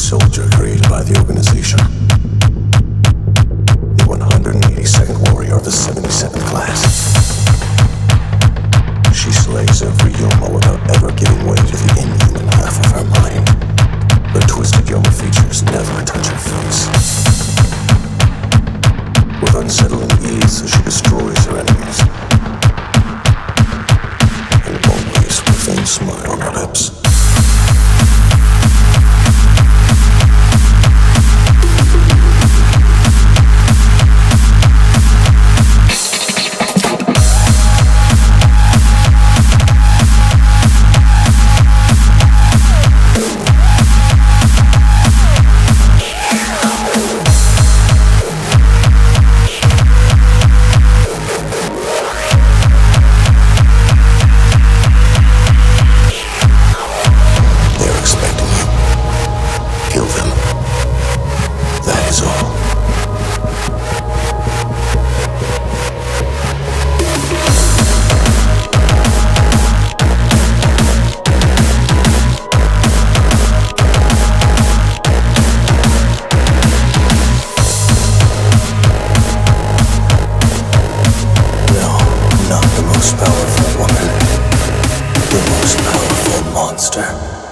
soldier created by the organization. The 182nd warrior of the 77th class. She slays every Yoma without ever giving way to the inhuman half of her mind. Her twisted Yoma features never touch her face. With unsettling ease, she destroys her enemies. And always with a faint smile on her lips. Powerful woman, the most powerful monster.